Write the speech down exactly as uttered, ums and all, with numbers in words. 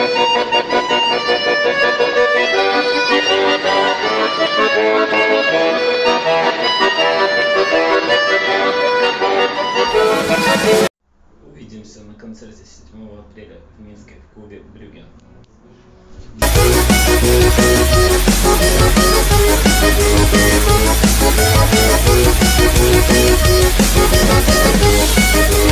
Увидимся на концерте седьмого апреля в Минске в клубе Брюгге. We'll be right back.